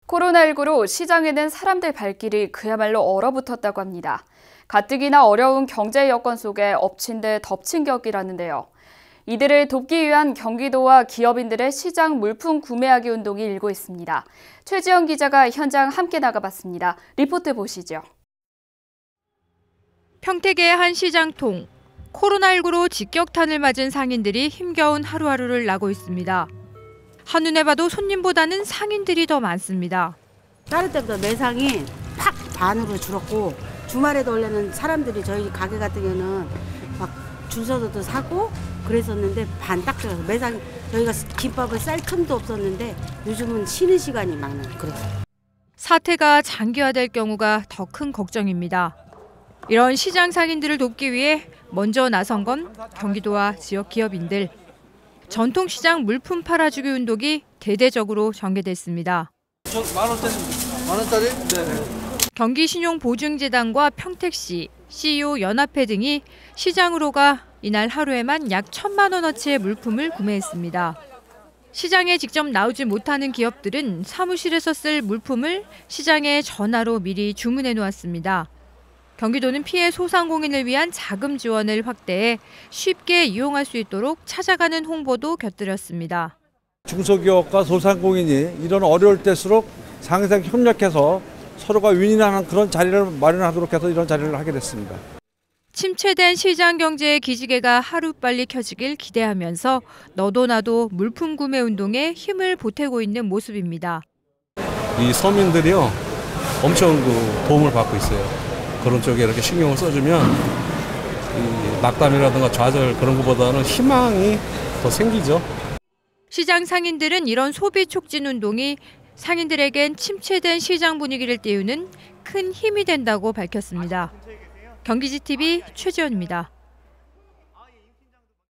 코로나19로 시장에는 사람들 발길이 그야말로 얼어붙었다고 합니다. 가뜩이나 어려운 경제 여건 속에 엎친 데 덮친 격이라는데요. 이들을 돕기 위한 경기도와 기업인들의 시장 물품 구매하기 운동이 일고 있습니다. 최지영 기자가 현장 함께 나가봤습니다. 리포트 보시죠. 평택의 한 시장통. 코로나19로 직격탄을 맞은 상인들이 힘겨운 하루하루를 나고 있습니다. 한눈에 봐도 손님보다는 상인들이 더 많습니다. 다른 때보다 매상이 팍 반으로 줄었고, 주말에도 원래는 사람들이 저희 가게 같은 경우는 막 줄 서서도 사고 그랬었는데 반 딱 줄어서 매상, 저희가 김밥을 쌀 틈도 없었는데 요즘은 쉬는 시간이 많아요. 그래서 사태가 장기화될 경우가 더 큰 걱정입니다. 이런 시장 상인들을 돕기 위해 먼저 나선 건 경기도와 지역 기업인들. 전통시장 물품 팔아주기 운동이 대대적으로 전개됐습니다. 만원짜리? 네. 경기신용보증재단과 평택시, CEO 연합회 등이 시장으로 가 이날 하루에만 약 1,000만 원어치의 물품을 구매했습니다. 시장에 직접 나오지 못하는 기업들은 사무실에서 쓸 물품을 시장에 전화로 미리 주문해 놓았습니다. 경기도는 피해 소상공인을 위한 자금 지원을 확대해 쉽게 이용할 수 있도록 찾아가는 홍보도 곁들였습니다. 중소기업과 소상공인이 이런 어려울 때일수록 상생 협력해서 서로가 윈윈하는 그런 자리를 마련하도록 해서 이런 자리를 하게 됐습니다. 침체된 시장 경제의 기지개가 하루빨리 켜지길 기대하면서 너도 나도 물품 구매 운동에 힘을 보태고 있는 모습입니다. 이 서민들이요, 엄청 도움을 받고 있어요. 그런 쪽에 이렇게 신경을 써주면 이 낙담이라든가 좌절 그런 것보다는 희망이 더 생기죠. 시장 상인들은 이런 소비 촉진 운동이 상인들에겐 침체된 시장 분위기를 띄우는 큰 힘이 된다고 밝혔습니다. 경기지TV 최지연입니다.